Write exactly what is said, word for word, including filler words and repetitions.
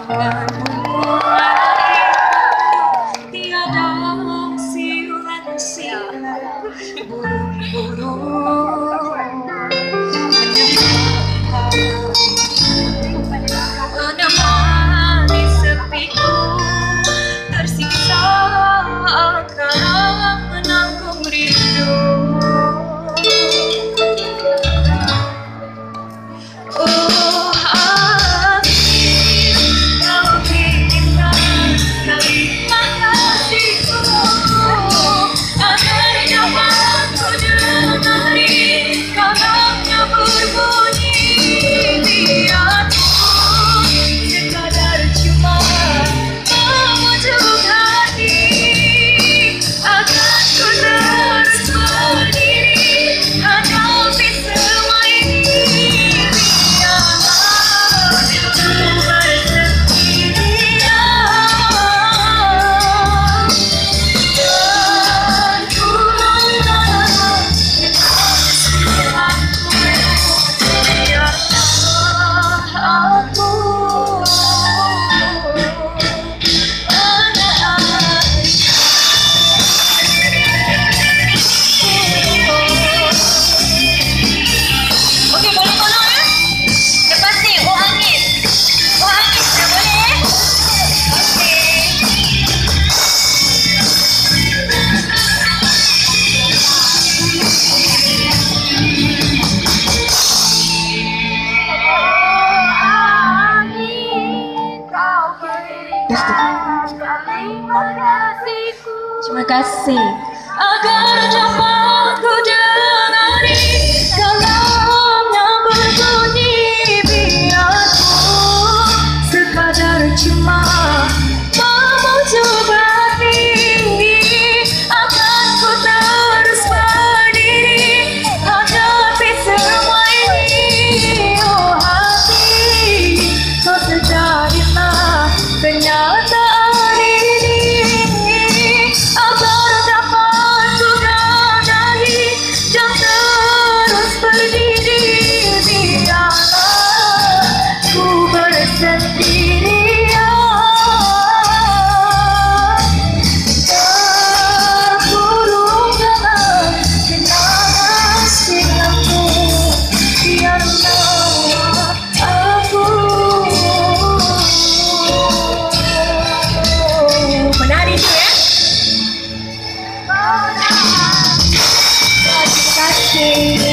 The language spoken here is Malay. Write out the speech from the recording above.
bermulai tiada siulan-siulan burung-burung menemani sepiku tersiksa karena menanggung rindu. Oh hati, kau kirimkan kalimat kasihku agar dapat ku denari kalamnya berbunyi. Biar ku sekadar cuma memujuk hati agar ku terus berdiri hadapi semua ini. Terima kasih. Agar dapat ku denari kalamnya berbunyi. Biar ku sekadar cuma memujuk hati agar ku terus berdiri hadapi semua ini. Oh hati, kau sedarilah kenyataan ini agar dapat ku dadari dan terus berdiri. Biarlah ku bersendirian terkurung dalam kenangan silammu. Biarlah aku menari tu ya. Terima kasih.